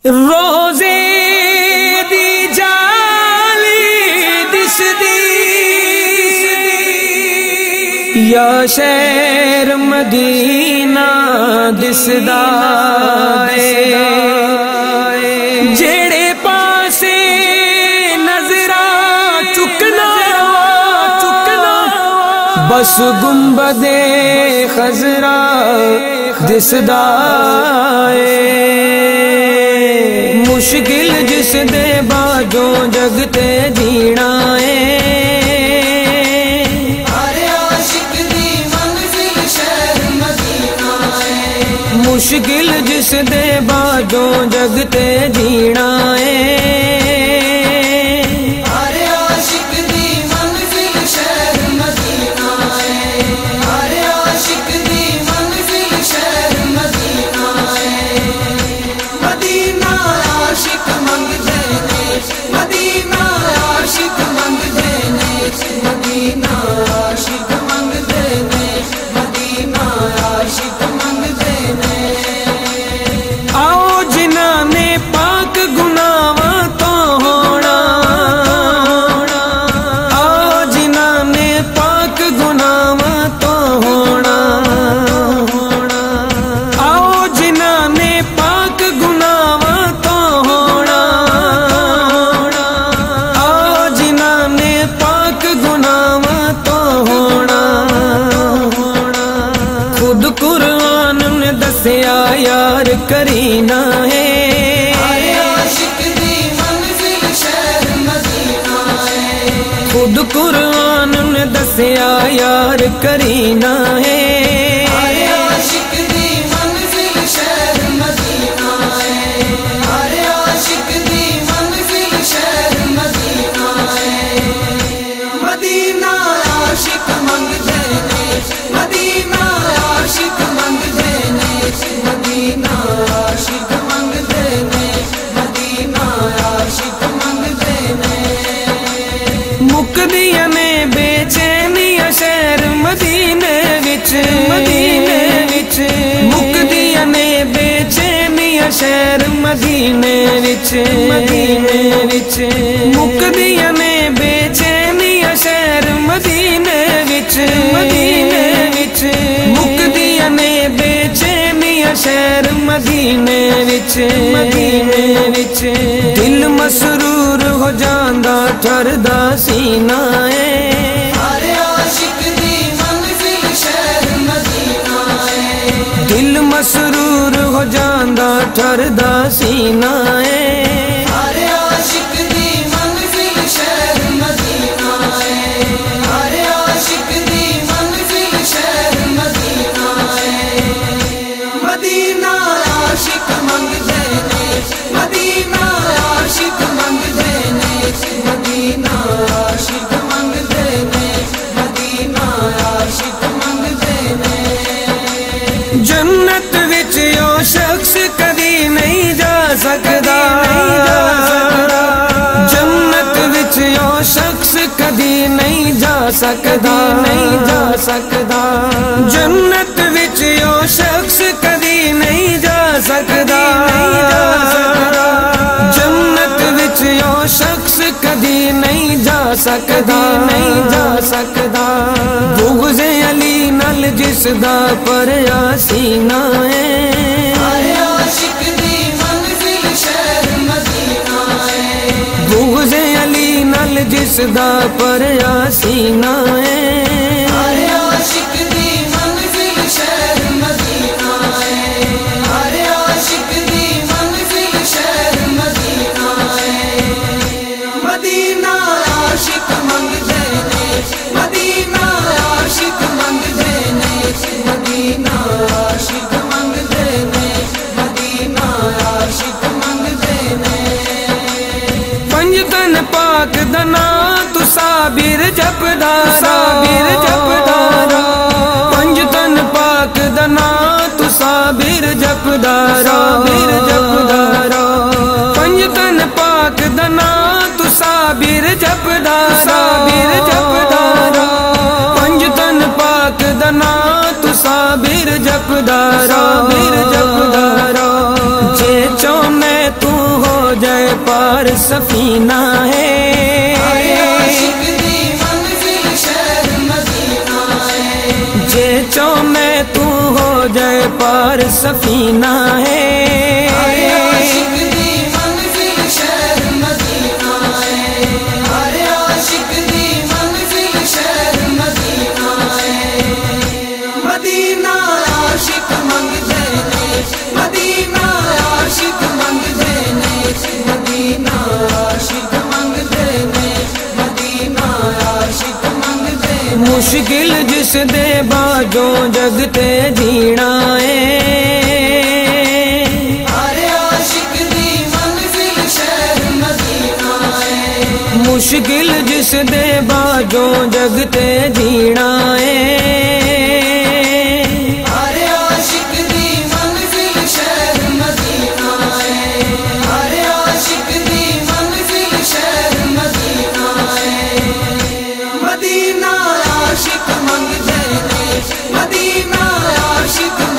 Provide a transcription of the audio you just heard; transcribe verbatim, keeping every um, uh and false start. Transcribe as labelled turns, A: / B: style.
A: روزے دی جالی دس دی یا شہر مدینہ دسدا اے جڑے پاسے نظراں چکنا چکنا بس گنبد خضرا دسدا اے مشکل جس دے باجوں جگ تے جینا ہے ہر عاشق دی منزل شہر مدینہ ہے مشکل جس دے باجوں جگ تے جینا ہے ہر عاشق دی منزل شہر مدینہ ہے ہر عاشق دی منزل شہر مدینہ ہے مدینہ عاشق منگ دینے مدینہ عاشق منگ دینے مدینہ عاشق منگ دینے مدینہ عاشق منگ دینے آؤ جنہاں نے پاک گناہاں تو ہونا آؤ جنہاں نے پاک گناہاں تو ہونا آؤ جنہاں نے پاک گناہاں تو ہونا آؤ جنہاں نے پاک گناہاں تو ہونا خود قرآن نے دسیا یار کرینا ہے ہر عاشق دی منزل شہر مدینہ ہے خود قرآن نے دسیا یار کرینا ہے ہر عاشق دی منزل شہر مدینہ ہے ہر عاشق دی منزل شہر مدینہ ہے مدینہ عاشق منگ دینے مدینہ عاشق منگ دینے مدینہ عاشق منگ دینے مدینہ عاشق منگ دینے مکدیاں نے بے چینیاں شہر مدینے وچ مدینے وچ مکدیاں نے بے چینیاں شہر مدینے وچ مدینے وچ مکدیاں نے بے چینیاں شہر مدینے وچ مدینے وچ مکدیاں نے بے چینیاں شہر مدینے وچ مدینے وچ دل مسرور ہو جاندا ٹھردا سینہ ہے ہر عاشق دی منزل شہر مدینہ ہے دل مسرور ہو جاندا ٹھردا سینہ ہے ہر عاشق دی منزل شہر مدینہ ہے ہر عاشق دی منزل شہر مدینہ ہے مدینہ عاشق منگ دینے مدینہ عاشق منگ دینے مدینہ عاشق منگ دینے مدینہ عاشق منگ دینے جنت وچ او شخص کدی نہیں جا سکدا جنت وچ او شخص کدی نہیں جا سکدا نہیں جا سکدا جنت وچ او شخص کدی نہیں جا سکدا جنت وچ او شخص کدی نہیں جا سکدا نہیں جا سکدا بغض علی نال جس دا پریا سینہ ہے ہر عاشق دی منزل شہر مدینہ ہے بغض علی نال جس دا پریا سینہ ہے ہر عاشق دی منزل شہر مدینہ ہے ہر عاشق دی منزل شہر مدینہ ہے مدینہ عاشق منگ دینے مدینہ عاشق منگ دینے مدینہ عاشق منگ دینے مدینہ عاشق منگ دینے پنج تن پاک دا نام تو صابر جپدا صابر جپدا پنج تن پاک دا نام تو صابر جپدا صابر جپدا پنج تن پاک دا نام تو صابر جپدا صابر جپدا پنج تن پاک دا نام تو صابر جپدا صابر جپدا جے چونے تو پار سفینہ ہے، جے چاہ میں تو ہو جائے پار سفینہ ہے، مشکل جس دے باجوں جگ تے جینا ہے، مشکل جس دے باجوں جگ تے جینا ہے، مدینہ عاشق